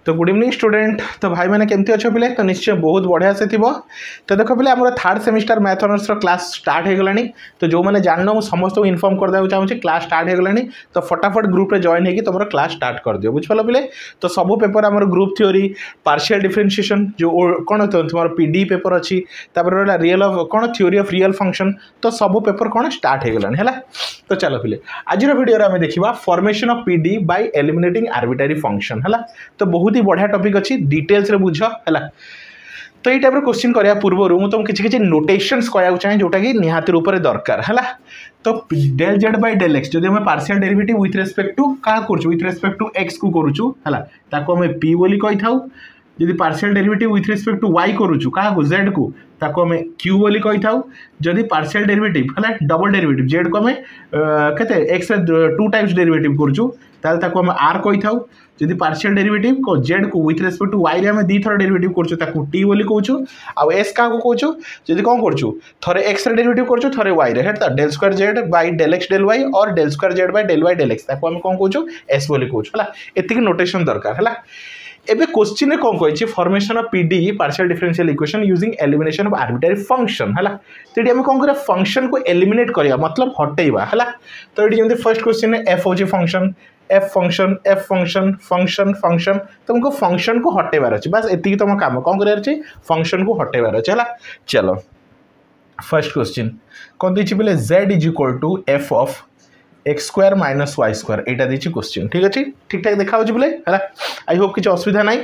तो good evening student. तो भाई मैंने केमती अच्छे पिले तो निश्चय बहुत बढ़िया से थी। तो देख पे आम third semester math honours class start हो गलानी। तो जो मैंने जान मुझे समस्त को इनफॉर्म करदेक चाहूँगी क्लास स्टार्ट हो गलानी। तो फटाफट ग्रुप रे जॉइन होगी तुम क्लास स्टार्ट कर दियो बुझिपाल पिले। तो सब पेपर आम ग्रुप थ्योरी पार्शियल डिफरेंशिएशन जो कौन तुम पीडी पेपर अच्छी रहा रियल ऑफ कौन थ्योरी ऑफ रियल फंक्शन। तो सब पेपर कौन स्टार्ट हो गलानी है। तो चलो पिले आज वीडियो आम देखा formation of PD by eliminating arbitrary function है। तो बहुत ही बढ़िया टॉपिक अच्छी डिटेल्स रे बुझ है। तो ये टाइप क्वेश्चन करने पूर्व मुझे तुमको किसी नोटेशंस कहना चाहिए जोटा कि निहाती रूप से दरकार है। तो del z by del x जो आम partial derivative with respect to क्या करूँ विथ रेस्पेक्ट टू एक्स को करूँ है पी बोली कही था। जदि partial derivative with respect to y करूँ क्या जेड को ताको हमें क्यू बोली कही था। जदि पार्शियल डेरिवेटिव है डबल डेरिवेटिव जेड को हमें केते एक्स टू टाइम्स डेरिवेटिव करूँ ताको हमें आर कही था। जदि पार्शियल डेरिवेटिव को जेड को विथ रेस्पेक्ट टू वाई रे हमें दी थर डेरिवेटिव करूँ ताको टी बोली कहूँ। आउ एस क्या कहूँ जदि कौन करूँ थरे एक्स रे डेरिवेटिव करूँ थरे वाई रे है del square z by del x del y और del square z by del y del x ताको हमें कौन कहूँ एस बोली कहूँ है। एतिक नोटेशन दरकार है। एबे क्वेश्चन रे कौन कही formation of PD partial differential equation using elimination of arbitrary function है। तो ये कौन करिया फंक्शन को एलिमिनेट करिया मतलब हटेइबा है। तो ये जमी फर्स्ट क्वेश्चन एफ होची function F function F function function function तुमको फंक्शन को हटेबार अच्छे बस एति तुम काम कौन करार अच्छे फंक्शन को हटेबार अच्छे है। चलो फर्स्ट क्वेश्चन कौन दी बोले z is equal to f of x square minus y square यहाँ दी क्वेश्चन ठीक अच्छे ठीक ठाक देखा बोले है। आई होप किसी असुविधा ना।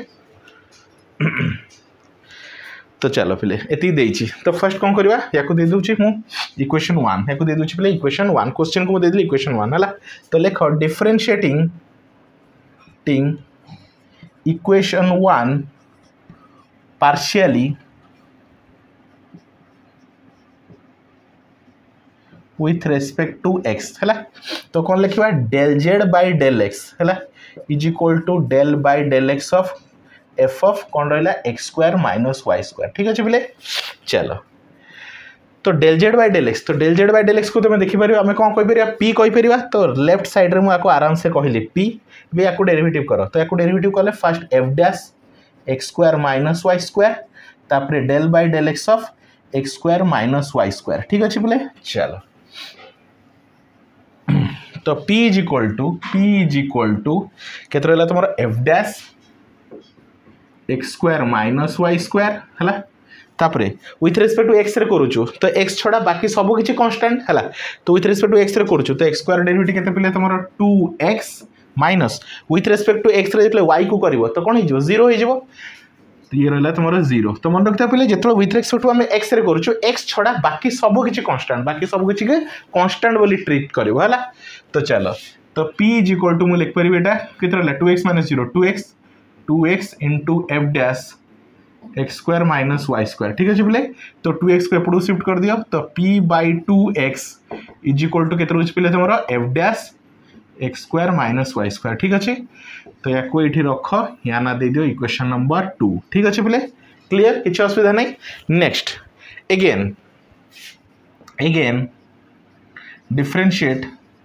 तो चलो पिले एति देछि। तो फर्स्ट कौन करवा या दे दूची मु इक्वेशन 1 या दे दूची पिले इक्वेशन 1 क्वेश्चन को दे दिली इक्वेशन 1 है। तो लिख differentiating equation 1 partially with respect to x है। तो कौन लिखा del z by del x है is equal to del by del x of f of कौन रहा x square minus y square ठीक अच्छे बोले। चलो तो del z by del x तो del z by del x को तुम देखिपर आम कौन कहीपर पी कहीपर। तो लेफ्ट साइड रे मुझे आराम से कहली पी भी या डेरिवेटिव कर। तो या डेरिवेटिव कले first f dash x square minus y square तापर del by del x of x square minus y square ठीक अच्छे बोले। चलो तो P इज इक्वल टू केते रहला तुम f dash x square minus y square है। तापरे विथ रेस्पेक्ट टू एक्स रे करूँ तो एक्स छड़ा बाकी सब किसी कांस्टेंट है। तो विथ रेस्पेक्ट टू एक्स रे करूँ तो एक्स स्क्वायर डेरिवेटिव केते पिले तुम 2x minus with respect to x रे वाई को करिवो तो कौन हो जीरो हो ये रहा तुम 0। तो मन रखता पे जो विथ रेस्पेक्ट टू आम एक्स रे करूँ एक्स छड़ा बाकी सब किसी कांस्टेंट बाकी सब किसी कांस्टेंट बोली ट्रीट कर है। तो चलो तो P इज इक्वल टू मुझे लिखिपर यहाँ कितना 2x minus 0 2x into f dash x square minus y square ठीक अच्छे बोले। तो 2x को एपटू शिफ्ट कर दियो तो P by 2x is equal to केते रोज पे तुम f dash x square minus y square ठीक अच्छे। तो या ये रख या ना दे दियो इक्वेशन नंबर 2 ठीक अच्छे बोले क्लियर किसी असुविधा नहीं। Next again differentiate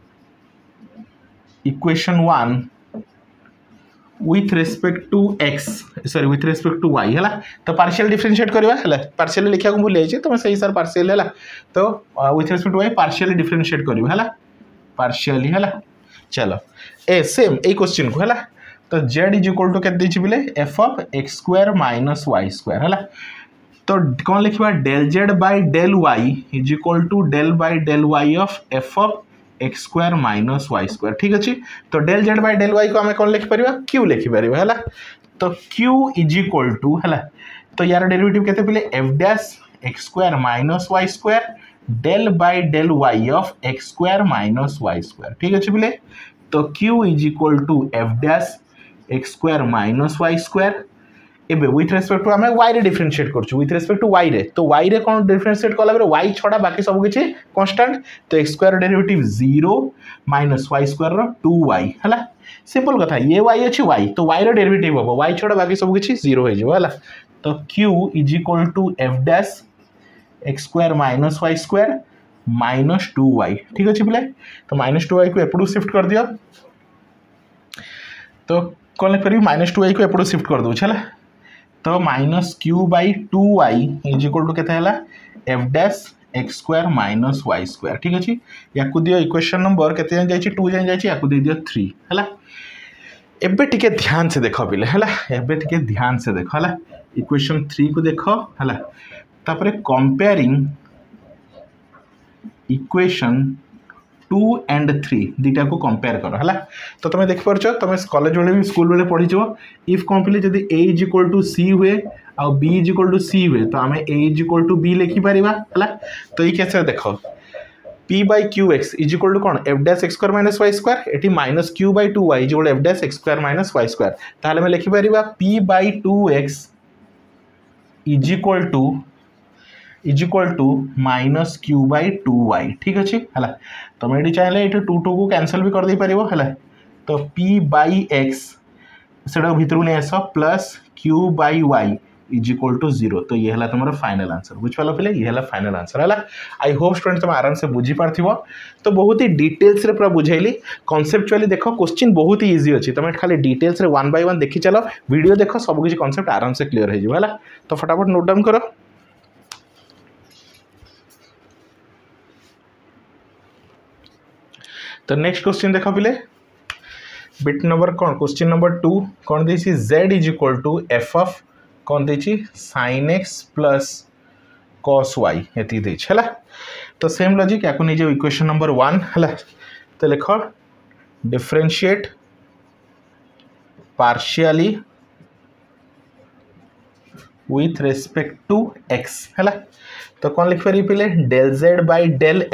equation 1 with respect to x sorry with respect to y है। तो पार्शियल डिफरेंशिएट करवा है पार्शियल लिखा को भूल जाइए तुम सही सर पार्शियल है। तो with respect to y partially differentiate करवा है पार्शियली है। चलो ए सेम ए क्वेश्चन को है। तो जेड इज इक्वल टू के बोले f of x square minus y square है। तो कौन लिखा del z by del y is equal to del by del y of f of x square minus y square ठीक अच्छे। तो del z by del y को आम कौन लिखिपर क्यू लिखिपर है। तो क्यू इज इक्वल टू है। तो यार डेरिवेटिव केते पिले f dash x square minus y square del by del y of x square minus y square ठीक अच्छे बोले। तो q is equal to f dash x square minus y square एबे विथ रेस्पेक्ट टू आम y रे differentiate करछु with respect to y रे। तो वाई रे कौन डिफरेंशिएट कला बेले वाई छड़ा बाकी सब किसी कांस्टेंट। तो x square derivative 0 minus y square 2y है सिंपल कथा ये y अच्छी y तो y रे डेरिवेटिव हम y छड़ा बाकी सब किसी 0 हो जाए। तो q is equal to f dash x square minus y square minus 2y ठीक अच्छे बोले। तो माइनस 2y को एपटू शिफ्ट कर दिया। तो कौन लिखिपारि -2y को एपटू शिफ्ट कर दूँ है तो -q/2y इज इक्वल टू केते f dash x square minus y square ठीक अच्छे या दियो इक्वेशन नंबर केते जाए 2 जाए या दे दियो 3 है एबे टिके ध्यान से देख पिले है एबे टिके ध्यान से देख है इक्वेशन 3 को देख है तापरे कंपेयरिंग इक्वेशन 2 एंड 3 दुटा को कंपेयर कर है तो तुम देखिपार तुम कॉलेज बेले भी स्कूल बेले पढ़ी इफ कौन पिले जब A is equal to C हुए आ B is equal to C हुए तो आम A is equal to B लिखिपर है तो ये कैसे देख p by qx is equal to कौन f dash x square minus y square एटी -q/2y is equal f dash x square minus y square ताहले मैं लिखिपर p by 2x is equal to -q/2y ठीक अच्छे है तुम ये चाहिए ये 2 को कैंसल भी कर दे पार है तो p by x से भितर नहीं आस plus q/y is equal to 0 तो ये है तुम फाइनल आंसर बुझिपाल पे ये है फाइनल आंसर है आई होप स्टूडेंट तुम आराम से बुझी पार्थ तो बहुत ही डिटेल्स रे पूरा बुझेली कॉन्सेप्चुअली देख क्वेश्चन बहुत ही इजी अच्छी तुम खाली डिटेल्स रे 1 by 1 देखी चलो वीडियो देख सब किसी कॉन्सेप्ट आराम से क्लियर हो है तो फटाफट नोट डाउन करो तो नेक्स्ट क्वेश्चन देख पिले बिट नंबर कौन क्वेश्चन नंबर 2 कौन देछि z is equal to f of कौन देछि sin x plus cos y एति देछि हला तो सेम लॉजिक याको नहीं जो इक्वेशन नंबर 1 हला तो लिख differentiate partially with respect to x हला तो कौन लिख पारि पिले del z by del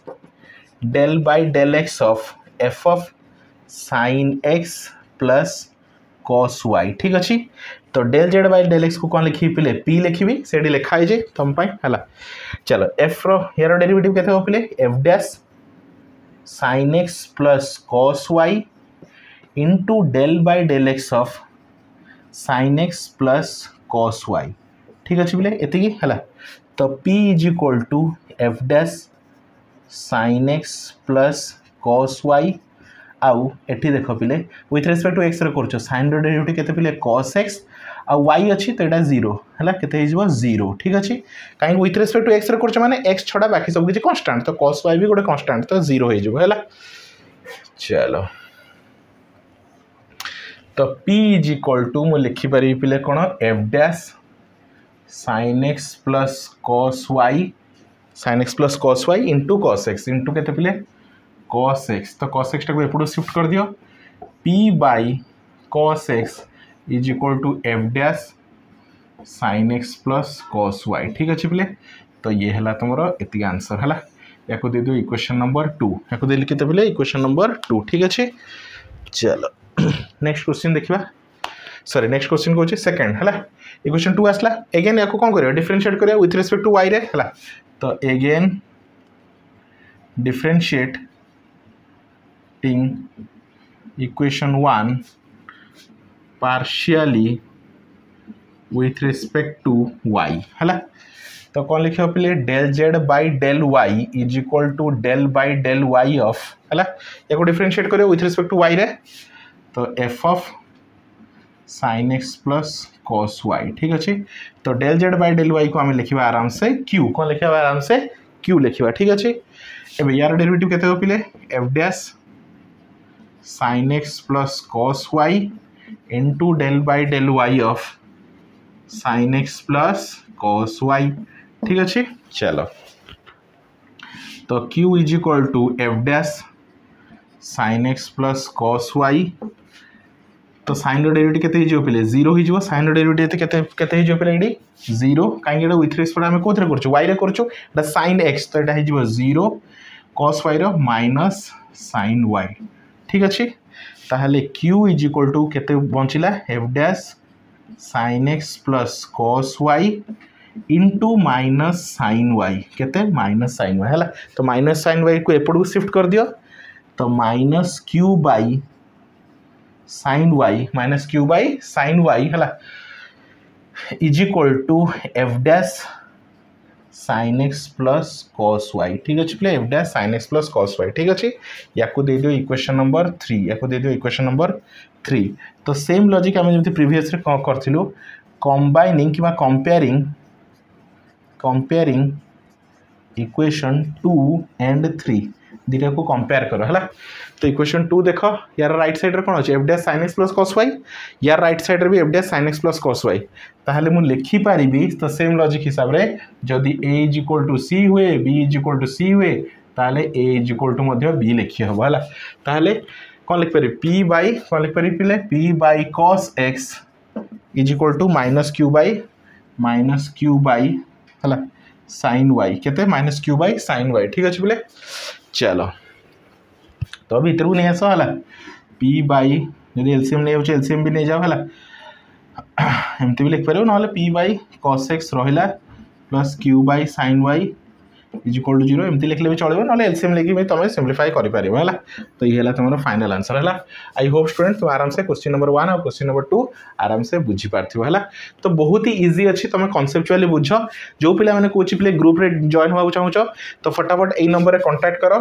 x of f of sin x plus cos y ठीक अच्छे तो del z by del x को कौन लिखी पिले p लिखी से लिखाई जे तुम है चलो f यार डेरिवेटिव केते हो पिले f dash sin x plus cos y into del by del x of sin x plus cos y ठीक अच्छे पिले एति है तो p is equal to f dash sin x plus cos y आउ एठी देख पिले विथ रेस्पेक्ट टू x रे करछो sin रो डेरिवेटिव केते पिले cos x आ y अछि तो एटा 0 हला केते हिजबो 0 ठीक अछि काई विथ रेस्पेक्ट टू x रे करछो माने x छडा बाकी सब किछि कांस्टेंट तो cos y भी गोटे कांस्टेंट तो 0 हिजबो हला चलो तो p इज इक्वल टू मु लिखि पारि पिले कोन f dash sin x plus cos y sin x plus cos y into cos x into केते पिले cos x तो cos x को एपटू शिफ्ट कर दियो p by cos x is equal to f dash sin x plus cos y ठीक अच्छे पिले तो ये है तुम एति आंसर है या दे दियो इक्वेशन नंबर 2 या दे लिखते पिले इक्वेशन नंबर 2 ठीक अच्छे चलो नेक्स्ट क्वेश्चन देखिबा सॉरी नेक्स्ट क्वेश्चन को सेकंड है इक्वेशन 2 आसला अगेन या कौन करियो डिफरेंशिएट करियो विथ रेस्पेक्ट टू y रे है तो again differentiate equation 1 partially with respect to y है तो कौन लिखे पे del z by del y is equal to del by del y of है या डिफरेंशिएट करियो विथ रेस्पेक्ट टू y रे तो f of sin x plus cos y ठीक अच्छे तो del z by del y को आम लिखा आराम से q कौन लिखा आराम से q लिखा ठीक अच्छे एबे यार डेरिवेटिव केते हो पिले f dash sin x plus cos y into del by del y of sin x plus cos y ठीक अच्छे चलो तो q is equal to f dash sin x plus cos y तो sin रो derivative केते हिजो पिले 0 हिजो sin रो डेरिवेटिव केते हिजो पिले एडी 0 काहे एडा विथ रेस्पेक्ट हम कोथरे करछु y रे करछु एटा sin x तो एटा हिजो 0 cos y रो माइनस sin y ठीक अच्छे ताहले q इज इक्वल टू केते बंचिला f dash sin x plus cos y into minus sin y केते माइनस sin y है तो माइनस sin y को एपड़ शिफ्ट कर दियो तो minus q by sin y minus q by sin y है is equal to f dash sin x plus cos y ठीक अच्छे पे f dash sin x plus cos y ठीक अच्छे या दे दियो इक्वेशन नंबर 3 या दे दियो इक्वेशन नंबर 3 तो सेम लॉजिक आम जमी प्रीवियस रे करथिलु कंबाइनिंग कि कंपेयरिंग इक्वेशन 2 एंड 3 दुटा को कंपेयर करो है तो इक्वेशन 2 देख यार राइट साइड रे कौन अच्छे f dash sin x plus cos y यार राइट साइड रे भी f dash sin x plus cos y ताहले मु लिखि पारिबी तो सेम लॉजिक हिसाब रे जदी a is equal to c हुए b is equal to c हुए ताहले a इज इक्वल टू मध्य b लिखि हबो हला ताहले कौन लिख पारि p बाय कौन लिख पारि पिले p by cos x is equal to minus q by हला sin y केते minus q by sin y ठीक अछि बोले चलो तो अभी इतरू नहीं आस है p बाई यदि एलसीएम नहीं हो एलसीएम भी नहीं जाओ है एमती भी लिख पार ना p बाई cos x रहा plus q by sin y is equal to 0 एमती लिखले भी चलो ना एलसीएम लेकिन तुम सिंप्लीफाई कर पार है तो ये तुम फाइनल आंसर है आई होप स्टूडेंट तुम आराम से क्वेश्चन नंबर 1 और क्वेश्चन नंबर 2 आराम से बुझी पार्थिव है तो बहुत ही इजी अच्छी तुम कनसेप्चुअली बुझ जो पिला मैंने कौन पे ग्रुप रे जॉइन होगा चाहो तो फटाफट यही नंबर रे कांटेक्ट करो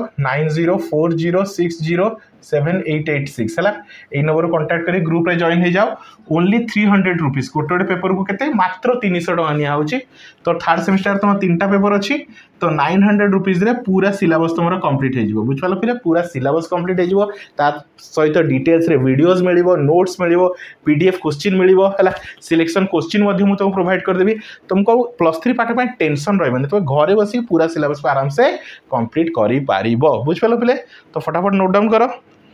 9040607886 है यही नंबर कांटेक्ट करी ग्रुप रे जॉइन हो जाओ ओनली 300 रुपीज गोटे पेपर को केते मात्र 300 टका निया होची तो थर्ड सेमिस्टर तुम 3टा पेपर अच्छी तो 900 रुपीज रे पूरा सिलेबस तुम कंप्लीट हो जिवो बुझ पालो फिर पूरा सिलेबस कंप्लीट हो जिवो ता सहित डिटेल्स रे वीडियोस मिलिवो नोट्स मिलिवो पीडीएफ क्वेश्चन मिलिवो हला सिलेक्शन क्वेश्चन मध्य मु तुमको प्रोवाइड कर देबी तुमको +3 पाठ पे टेंशन रहबनी तो घरे बसी पूरा सिलेबस को आराम से कंप्लीट करि पारिबो बुझ पालो पिले तो फटाफट नोट डाउन करो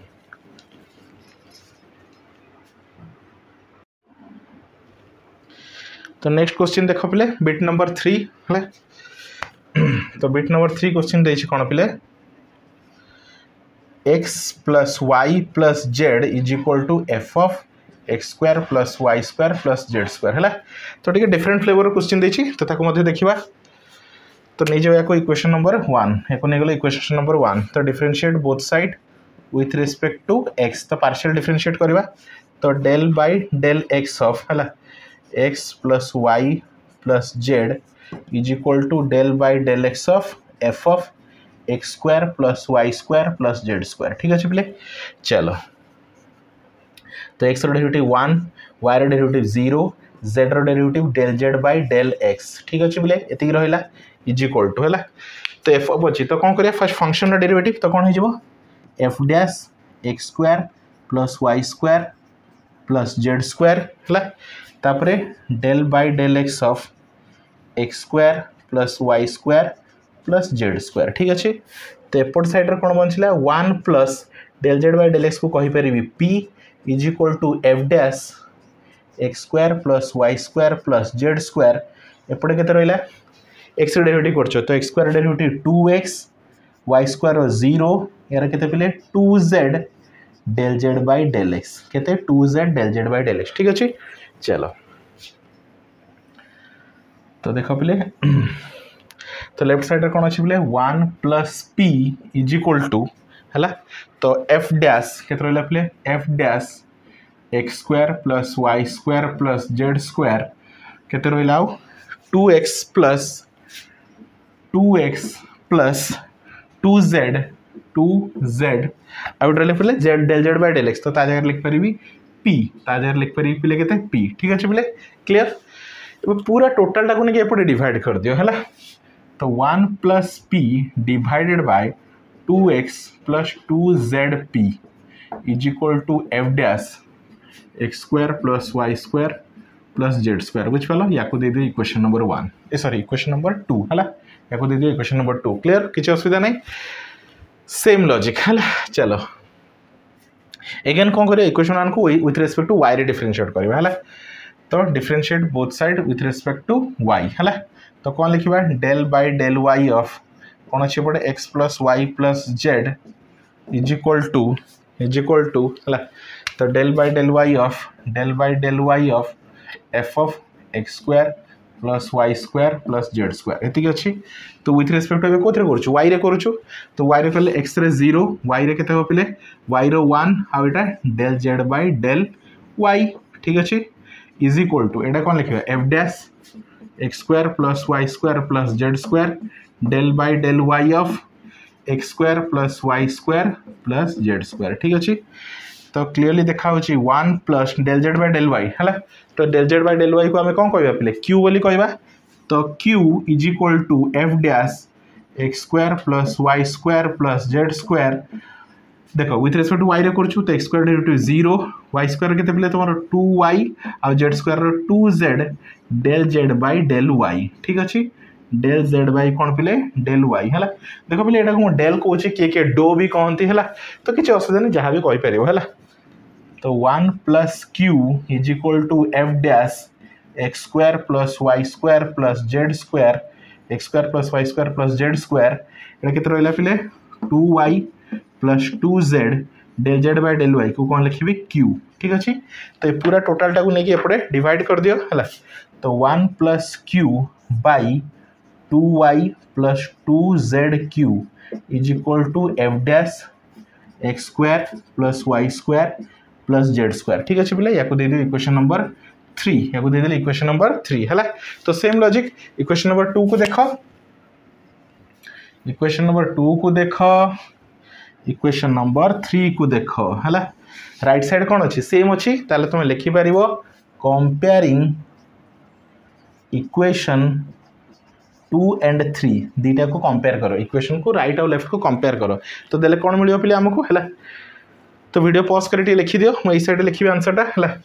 तो नेक्स्ट क्वेश्चन देखो पिले बिट नंबर 3 है तो बिट नंबर 3 क्वेश्चन देछि कोन पिले x plus y plus z is equal to f of x square plus y square plus z square है तो ठीक डिफरेंट फ्लेवर क्वेश्चन देछि तो ताको मध्ये देखिबा तो नहीं जाओ याको इक्वेशन नंबर 1 याको नहीं गलो इक्वेशन नंबर 1 तो differentiate both side with respect to x तो पार्शियल डिफरेंशिएट करबा तो del by del x of है x plus y plus z is equal to del by del x of f of x square plus y square plus z square ठीक अच्छे पिले चलो तो x derivative 1 y derivative 0 z derivative del z by del x ठीक अच्छे पिले एति रहिला इज इक्वल टू है तो f ऑफ अच्छी तो कौन करिया फर्स्ट फंक्शन डेरिवेटिव तो कौन हो f dash x square plus y square plus z square है तापरे del by del x of x square plus y square plus z square ठीक अच्छे तो एपट साइड रे कौन बचला 1 plus del z by del x को कहि परिबी p is equal to f dash x square plus y square plus z square एपटे केते रहला x डेरिवेटिव करछो तो x square derivative 2x y square 0 यार केते पिले 2z del z by del x केते 2z del z by del x ठीक अच्छे चलो तो देखो पिले तो लेफ्ट साइड कौन अच्छे बोले 1 plus p is equal to है तो f डैश के रहा पिले f dash x square plus y square plus z square के रहा 2x प्लस 2z आउट रहा पिले z del z by del x तो ता जगह लिख पारि p ता जगह लिख पारि पिले केते p ठीक अच्छे पिले क्लियर पूरा टोटल टाको नहीं एपटे डिवाइड कर दियो है तो 1 plus p divided by 2x plus 2zp is equal to f dash x square plus y square plus z square बुझ पालो या को दे दियो equation number 1 sorry equation number 2 है या को दे दियो इक्वेशन नंबर 2 क्लियर किसी असुविधा नहीं सेम लॉजिक है चलो अगेन कौन करिया इक्वेशन 1 को विथ रिस्पेक्ट टू y रे डिफरेंशिएट करबा है तो differentiate both side with respect to y है तो कौन लिखा del by del y of कौन अच्छे पड़े x plus y plus z is equal to है तो del by del y of f of x square plus y square plus z square एति अच्छी तो विथ रिस्पेक्ट टू कोथरे करूछु y रे करूछु तो y रे कले x रे 0 y रे केते हो पिले y रो 1 आ एटा del z by del y ठीक अच्छे इज इक्वल टू एटा कौन लिखा f dash x square plus y square plus z square del by del y of x square plus y square plus z square ठीक अच्छे। तो clearly देखा होची 1 plus del z by del y है। तो del z by del y को आम कौन कह पे क्यू बोली कहवा। तो q is equal to f dash x square plus y square plus z square देखो विथ रेस्पेक्ट टू वाई रे करछु तो x square derivative 0 y square केते पिले तुम 2y आ z square 2z del z by del y ठीक अच्छे। डेल जेड बाय कौन पिले डेल वाई है। देखो पिले एटा को डेल कहूँ किए डो भी कहती है तो किसी असुविधा नहीं जहाँ भी कहीपर है। तो 1 plus q is equal to f dash x square plus y square plus z square x square plus y square plus z square एटा केते रहिला पिले 2y plus 2z del z by del y को कौन लिखी Q ठीक अच्छे। तो ये पूरा टोटाल टाक नहीं एपटे डिवाइड कर दियो है। तो 1 plus q by 2y plus 2z q is equal to f dash x square plus y square plus z square ठीक अच्छे पिला या दे दियो इक्वेशन नंबर 3 या दे दिले इक्वेशन नंबर 3 है। तो सेम लॉजिक इक्वेशन नंबर 2 को देखो इक्वेशन नंबर 2 को देखो इक्वेशन नंबर 3 को देख है। राइट साइड कौन अच्छी सेम अच्छी ताले तुम लिखिपर कंपेयरिंग इक्वेशन 2 एंड 3 दीटा को कंपेयर करो इक्वेशन को राइट और लेफ्ट को कंपेयर करो तो देले कौन मिलियो पिले हमको है। तो वीडियो पॉज करके लिखि दियो मैं इस साइड लिखी आंसरटा है।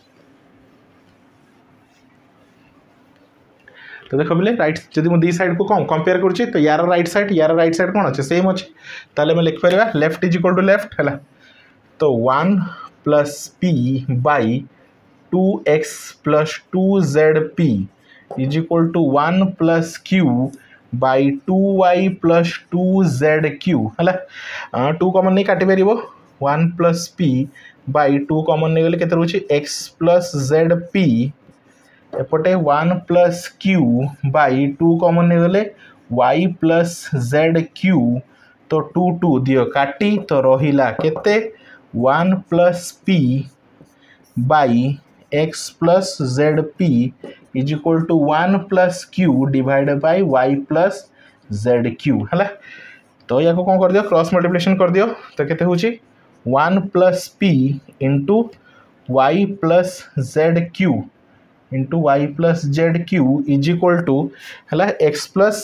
तो देखो बोले राइट जब मुझे दी साइड को कौन कंपेयर करुच्ची तो यार राइट साइड कौन अच्छे सेम अच्छे ताले मैं लिखिपर left is equal to left है। तो 1 plus p by 2x plus 2zp is equal to 1 plus q by 2y plus 2zq है। 2 कॉमन नहीं काटी पार 1 प्लस पी बाई 2 कॉमन नहीं गले के एक्स प्लस zp एपटे 1 प्लस क्यू बाई 2 कॉमन नहीं गले y प्लस जेड क्यू तो 2 2 दियो काटी तो रहिला केते 1 plus p by x plus z p is equal to 1 plus q divide by y plus z q है। तो या कौन कर दियो क्रॉस मल्टीप्लिकेशन कर दियो तो केते होची 1 plus p into y plus z q into y plus z q is equal to है एक्स प्लस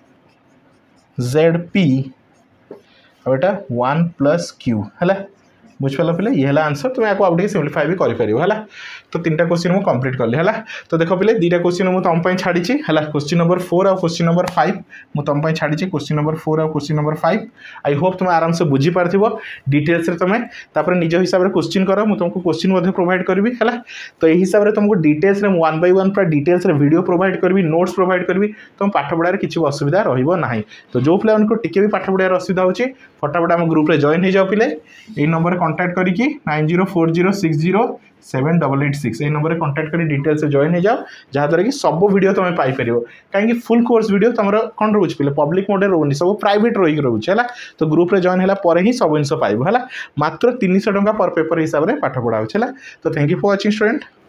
जेड पी अब एटा 1 प्लस क्यू है बुझिपाल पे ये आंसर तुम आपको आउटे सिम्प्लीफाई भी कर। तो 3टा क्वेश्चन मुझे कंप्लीट कली है। तो देख पे 2टा क्वेश्चन मुझे तुम छाड़ी है क्वेश्चन नंबर 4 और क्वेश्चन नंबर 5 मुझे तुम छाड़ी क्वेश्चन नंबर 4 और क्वेश्चन नंबर 5 आई होप तुम आराम से बुझी पार डिटेल्स तुम निज हिसाब से क्वेश्चन कर मुझे तुमको क्वेश्चन प्रोवाइड करी है। तो यही हिसाब से तुमको डिटेल्स 1 बाय 1 पूरा डिटेल्स वीडियो प्रोवाइड करी नोट्स प्रोवाइड करी तुम पाठ पढ़ार किसी असुविधा रहा। तो जो पे टी भी पाठ पढ़ार असुविधा हो फटाफट आम ग्रुप जॉइन हो जाओ पिले यही नंबर कॉन्टैक्ट करके 9040607886 ये नंबर कॉन्टैक्ट कर डिटेल्स जॉइन हो जाओ जहाँद्वारा कि सब वीडियो तुम पाइपर कहीं फुल कोर्स वीडियो तुम कौन रोचे पे पब्लिक मोड रोनी सब प्राइवेट रही रोचे है। तो ग्रुप जॉइन है ही सब जिन पाइब है मात्र 300 टंका पर पेपर हिसाब से पाठ पढ़ा है। तो thank you for watching student.